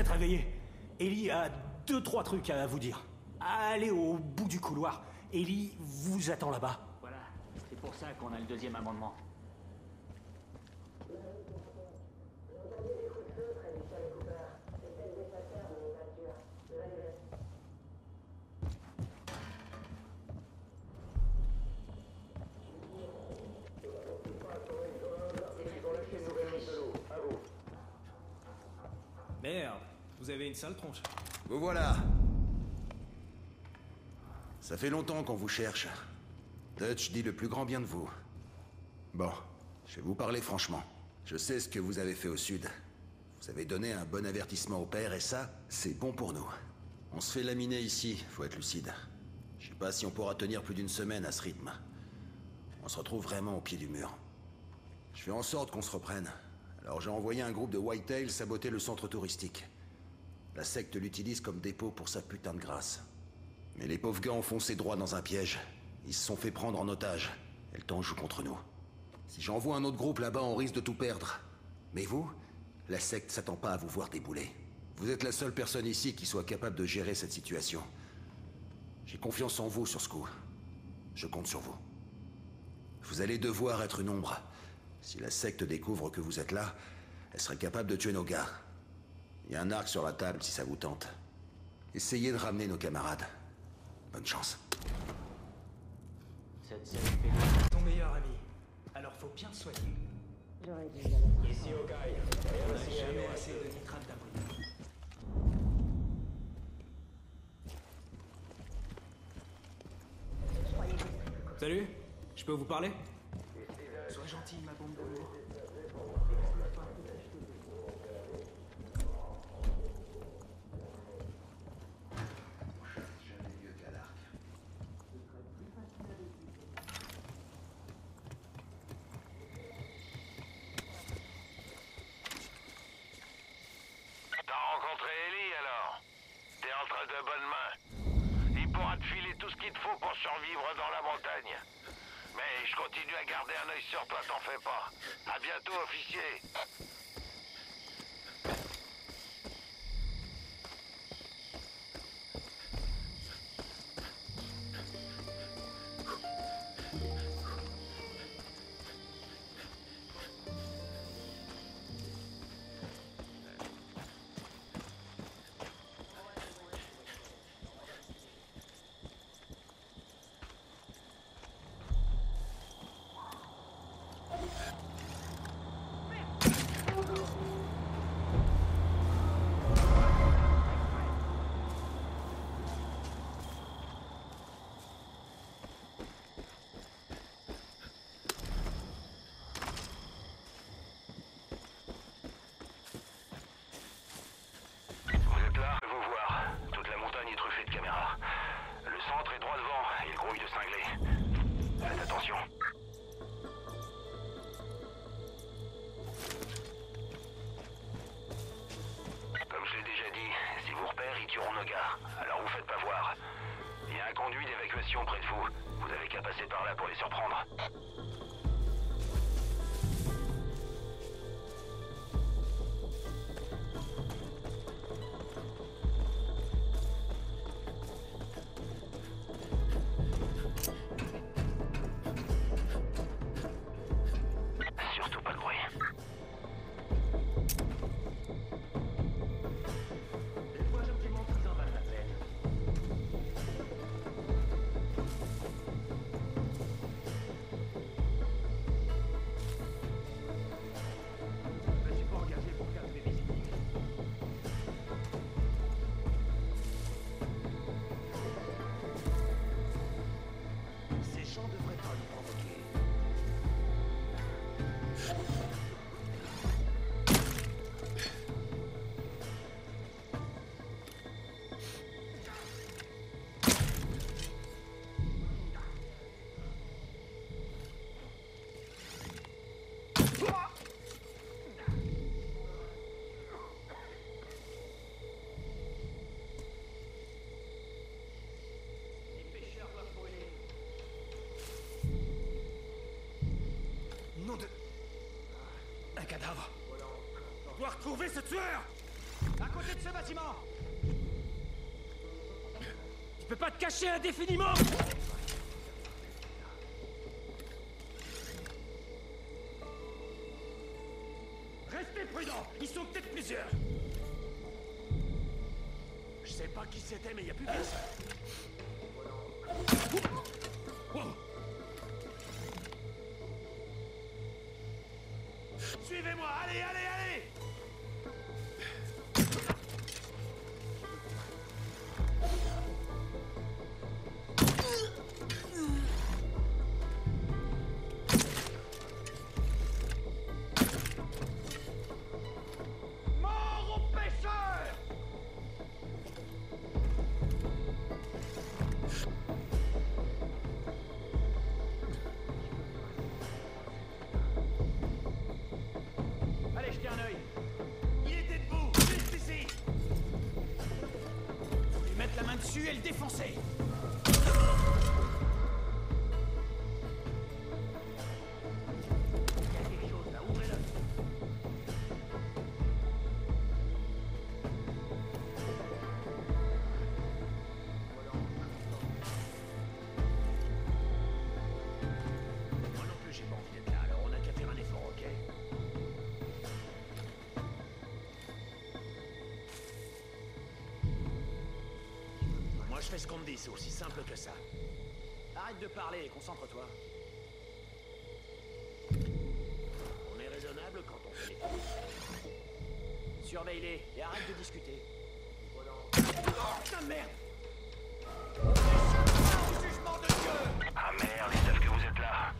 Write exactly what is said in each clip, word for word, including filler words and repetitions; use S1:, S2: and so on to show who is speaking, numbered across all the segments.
S1: êtes réveillé. Ellie a deux, trois trucs à vous dire. Allez au bout du couloir. Ellie vous attend là-bas.
S2: Voilà, c'est pour ça qu'on a le deuxième amendement.
S3: Merde, vous avez une sale tronche.
S4: Vous voilà. Ça fait longtemps qu'on vous cherche. Dutch dit le plus grand bien de vous. Bon, je vais vous parler franchement. Je sais ce que vous avez fait au sud. Vous avez donné un bon avertissement au père et ça, c'est bon pour nous. On se fait laminer ici, faut être lucide. Je sais pas si on pourra tenir plus d'une semaine à ce rythme. On se retrouve vraiment au pied du mur. Je fais en sorte qu'on se reprenne. Alors j'ai envoyé un groupe de Whitetail saboter le centre touristique. La secte l'utilise comme dépôt pour sa putain de grâce. Mais les pauvres gars ont foncé droit dans un piège. Ils se sont fait prendre en otage. Et le temps joue contre nous. Si j'envoie un autre groupe là-bas, on risque de tout perdre. Mais vous, la secte s'attend pas à vous voir débouler. Vous êtes la seule personne ici qui soit capable de gérer cette situation. J'ai confiance en vous sur ce coup. Je compte sur vous. Vous allez devoir être une ombre. Si la secte découvre que vous êtes là, elle serait capable de tuer nos gars. Il y a un arc sur la table si ça vous tente. Essayez de ramener nos camarades. Bonne chance.
S2: Cette série fait...
S1: Ton meilleur ami. Alors faut bien te soigner.
S5: J'aurais dû y aller.
S1: Ici au Kai. On n'a jamais assez de nitrate d'ammoniac.
S3: Salut, je peux vous parler?
S1: Sois gentil, ma bombe d'amour.
S6: T'as rencontré Ellie alors? T'es entre de bonnes mains. Il pourra te filer tout ce qu'il te faut pour survivre dans la montagne. Mais je continue à garder un œil sur toi, t'en fais pas. À bientôt, officier. Près de vous. Vous avez qu'à passer par là pour les surprendre. Surtout pas de bruit.
S2: Des fois, je me demande qu'ils en valent la peine.
S1: Un cadavre. On doit retrouver ce tueur. À côté milieu de ce bâtiment! Tu peux pas te cacher indéfiniment! Restez prudents! Ils sont peut-être plusieurs! Je sais pas qui c'était, mais il y a plus personne. Wow. Suivez-moi! Allez, allez, allez! Mort aux pêcheurs! Allez, jetez un œil. Il était debout, juste ici. Faut lui mettre la main dessus et le défoncer.
S2: Il y a quelque chose là, ouvrez-le.
S1: Moi non plus, j'ai pas envie d'être là, alors on a qu'à faire un effort, ok? Moi, je fais ce qu'on me dit, c'est aussi simple que ça. Arrête de parler et concentre-toi. On est raisonnable quand on fait les choses. Surveille-les et arrête de discuter. Oh putain de merde! Au jugement de Dieu!
S6: Ah merde, ils savent que vous êtes là.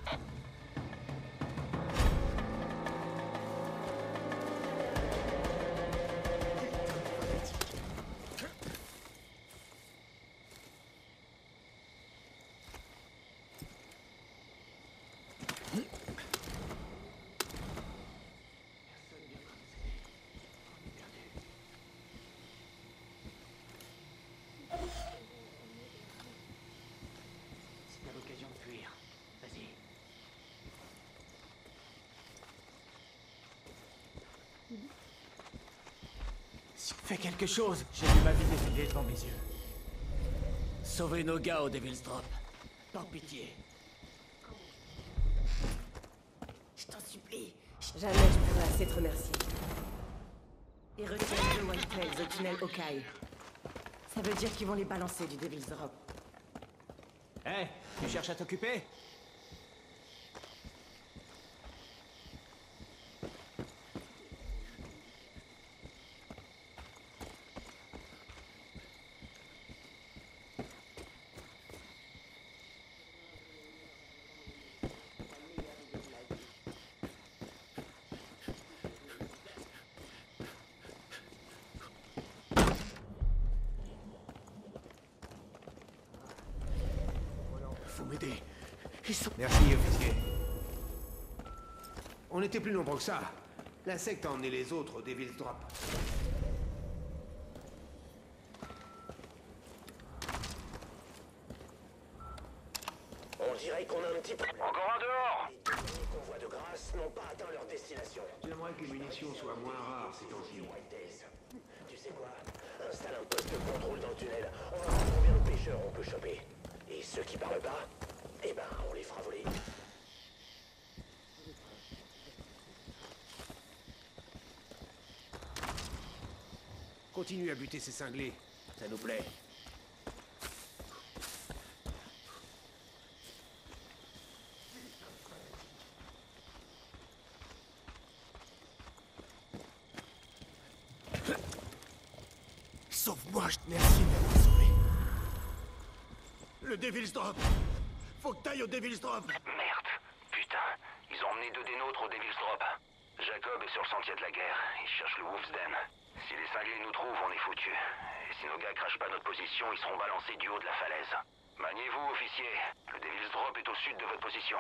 S2: C'est l'occasion de fuir. Vas-y.
S1: Si on fait quelque chose, j'ai vu ma vie défiler devant mes yeux. Sauver nos gars au Devil's Drop. Par pitié.
S5: Je t'en supplie. Jamais je pourrais assez te remercier. Ils retiennent deux Whitetails au tunnel Hawkeye. Ça veut dire qu'ils vont les balancer du Devil's Drop.
S1: Hé, tu cherches à t'occuper? Faut m'aider. Ils sont...
S7: Merci, officier. On était plus nombreux que ça. L'insecte a emmené les autres au Devil's Drop.
S8: On dirait qu'on a un petit peu...
S6: Encore un dehors!
S8: Les convois de grâce n'ont pas atteint leur destination.
S7: J'aimerais que les munitions soient moins rares ces temps-ci.
S8: Whitetails. Tu sais quoi? Installe un poste de contrôle dans le tunnel. On va voir combien de pêcheurs on peut choper. Et ceux qui parlent pas, eh ben, on les fera voler.
S7: Continue à buter ces cinglés. Ça nous plaît.
S1: Sauve-moi, je te remercie de m'avoir sauvé. Le Devil's Drop. Faut que t'ailles au Devil's Drop.
S6: Merde. Putain, ils ont emmené deux des nôtres au Devil's Drop. Jacob est sur le sentier de la guerre. Il cherche le Wolf's Den. Si les cinglés nous trouvent, on est foutus. Et si nos gars crachent pas notre position, ils seront balancés du haut de la falaise. Maniez-vous, officier. Le Devil's Drop est au sud de votre position.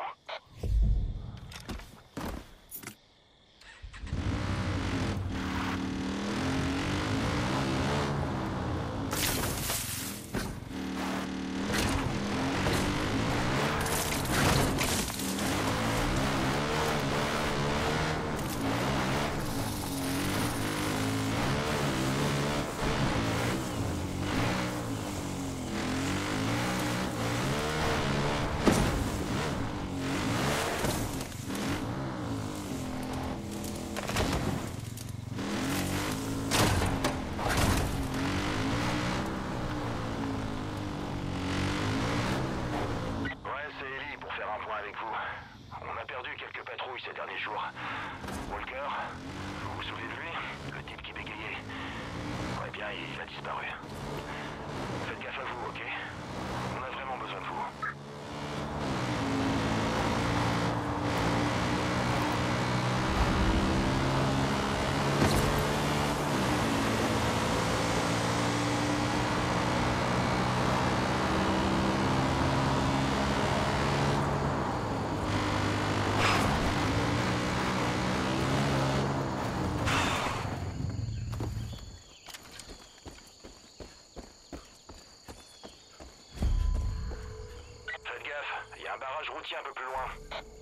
S6: jour. Walker, vous vous souvenez de lui? Le type qui bégayait. Ouais bien, il a disparu. Faites gaffe à vous, ok? On a vraiment besoin de vous. Il y a un barrage routier un peu plus loin.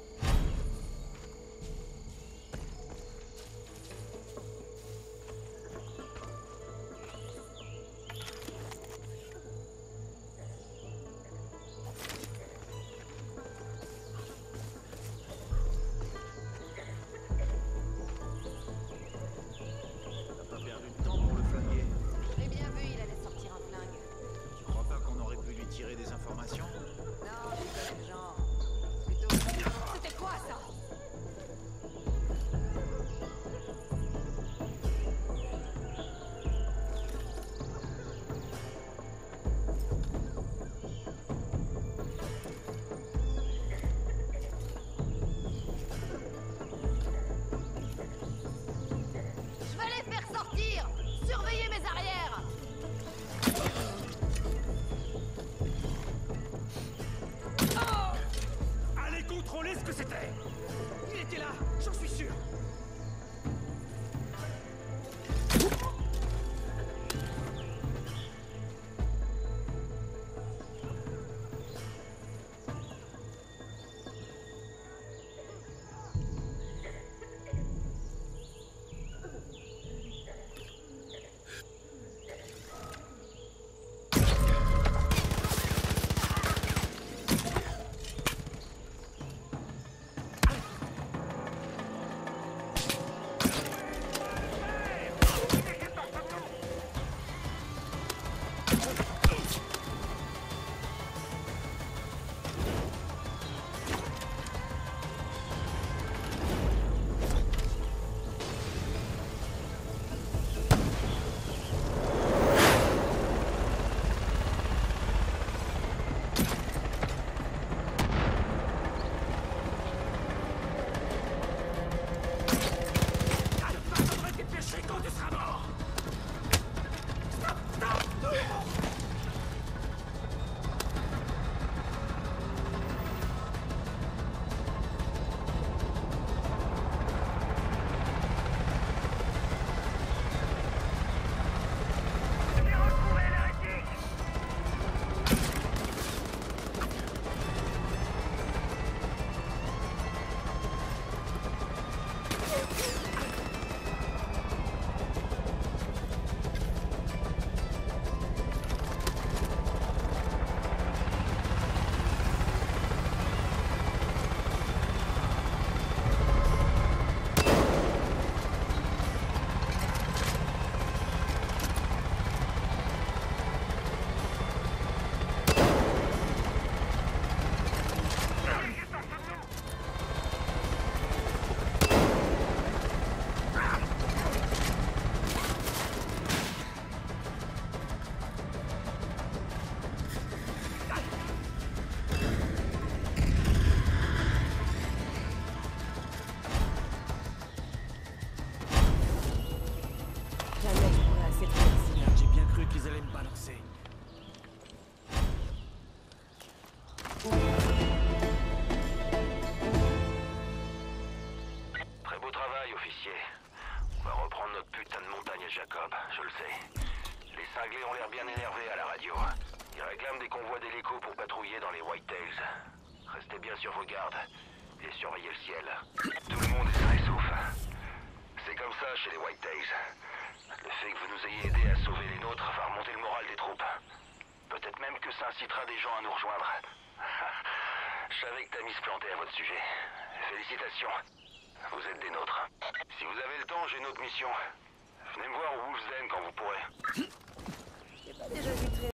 S1: T'as pas perdu de temps pour le flinguer.
S9: J'ai bien vu, il allait sortir un flingue.
S1: Tu crois pas qu'on aurait pu lui tirer des informations?
S9: Non, je connais le genre. Plutôt... C'était quoi, ça? Je vais les faire sortir! Surveillez mes arrières!
S1: Allez contrôler ce que c'était! Il était là, j'en suis sûr!
S6: Jacob, je le sais. Les cinglés ont l'air bien énervés à la radio. Ils réclament des convois d'hélicos pour patrouiller dans les Whitetails. Restez bien sur vos gardes et surveillez le ciel. Tout le monde est sain et sauf. C'est comme ça chez les Whitetails. Le fait que vous nous ayez aidés à sauver les nôtres va remonter le moral des troupes. Peut-être même que ça incitera des gens à nous rejoindre. Je savais que Tammy se plantait à votre sujet. Félicitations. Vous êtes des nôtres. Si vous avez le temps, j'ai une autre mission. Venez me voir au Wolf's Den quand vous pourrez.
S5: J'ai pas déjà vu très